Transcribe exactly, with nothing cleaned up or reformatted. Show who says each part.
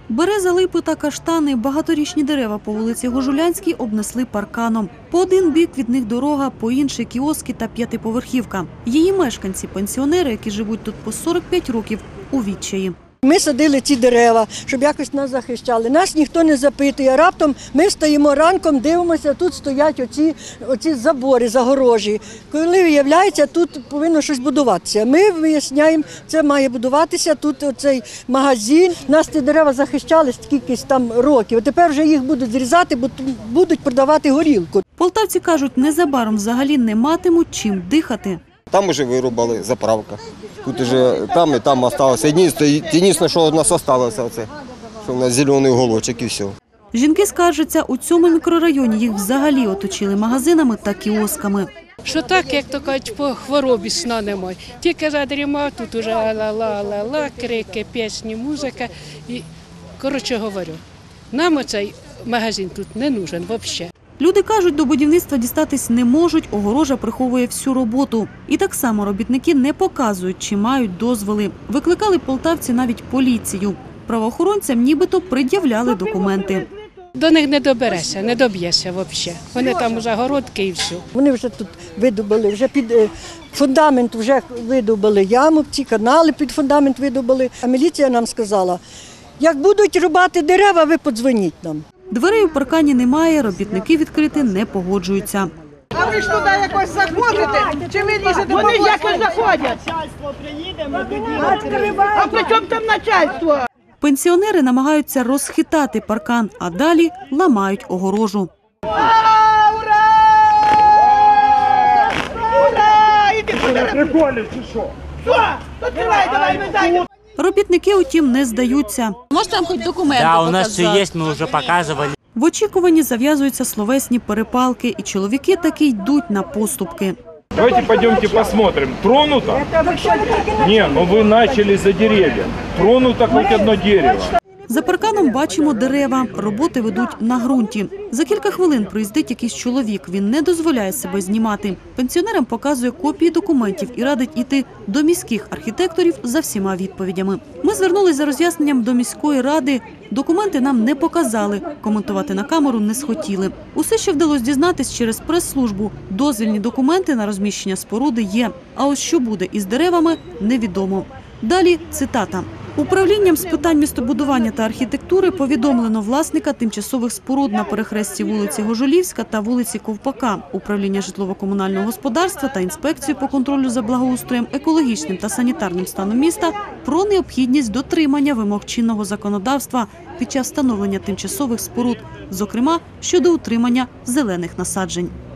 Speaker 1: Береза, липи та каштани – багаторічні дерева по вулиці Гожулянській обнесли парканом. По один бік від них дорога, по інший – кіоски та п'ятиповерхівка. Її мешканці – пенсіонери, які живуть тут по сорок п'ять років, у відчаї.
Speaker 2: Ми садили ці дерева, щоб якось нас захищали. Нас ніхто не запитує. Раптом ми стоїмо ранком, дивимося, тут стоять оці, оці забори, загорожі. Коли виявляється, тут повинно щось будуватися. Ми виясняємо, це має будуватися, тут оцей магазин. Нас ці дерева захищали скількись там років. Тепер вже їх будуть зрізати, бо будуть продавати горілку.
Speaker 1: Полтавці кажуть, незабаром взагалі не матимуть чим дихати.
Speaker 3: Там вже вирубали заправка. Тут вже там і там залишилося. Єдине, що у нас залишилося, це що у нас зелений уголочок і все.
Speaker 1: Жінки скаржаться, у цьому мікрорайоні їх взагалі оточили магазинами та кіосками.
Speaker 4: Що так, як то кажуть, по хворобі сна немає. Тільки задрімав, тут уже ла-ла-ла-ла, крики, пісні, музика. І, коротше говорю, нам оцей магазин тут не нужен взагалі.
Speaker 1: Люди кажуть, до будівництва дістатись не можуть, огорожа приховує всю роботу. І так само робітники не показують, чи мають дозволи. Викликали полтавці навіть поліцію. Правоохоронцям нібито пред'являли документи.
Speaker 4: До них не доберешся, не доб'єшся взагалі. Вони там у загородки і все.
Speaker 2: Вони вже тут видобили, вже під фундамент вже видобили яму, ці канали під фундамент видобили. А міліція нам сказала, як будуть рубати дерева, ви подзвоніть нам.
Speaker 1: Дверей у паркані немає, робітники відкрити не погоджуються.
Speaker 5: А ви ж туди якось заходите? Чи ви лізете? Вони якось заходять. Начальство приїде, ми тоді. А при чому там начальство?
Speaker 1: Пенсіонери намагаються розхитати паркан, а далі ламають огорожу.
Speaker 5: Ура! Ура! Іди туди!
Speaker 6: Приколів чи що?
Speaker 5: Що? Відкривай, давай, ми даймо.
Speaker 1: Робітники, утім, не здаються.
Speaker 7: Может, там хоть документы
Speaker 8: Да, у нас
Speaker 7: показать?
Speaker 8: все есть, мы уже показывали.
Speaker 1: В очікуванні зав'язуються словесні перепалки, і чоловіки таки йдуть на поступки.
Speaker 6: Давайте пойдемте посмотрим. Тронуто? Не, ну вы начали за деревья. Тронуто хоть одно дерево.
Speaker 1: За парканом бачимо дерева, роботи ведуть на ґрунті. За кілька хвилин приїздить якийсь чоловік, він не дозволяє себе знімати. Пенсіонерам показує копії документів і радить іти до міських архітекторів за всіма відповідями. Ми звернулись за роз'ясненням до міської ради. Документи нам не показали, коментувати на камеру не схотіли. Усе, що вдалося дізнатись через прес-службу, дозвільні документи на розміщення споруди є. А ось що буде із деревами – невідомо. Далі цитата. Управлінням з питань містобудування та архітектури повідомлено власника тимчасових споруд на перехресті вулиці Гожулівська та вулиці Ковпака, управління житлово-комунального господарства та інспекцію по контролю за благоустроєм, екологічним та санітарним станом міста про необхідність дотримання вимог чинного законодавства під час встановлення тимчасових споруд, зокрема щодо утримання зелених насаджень.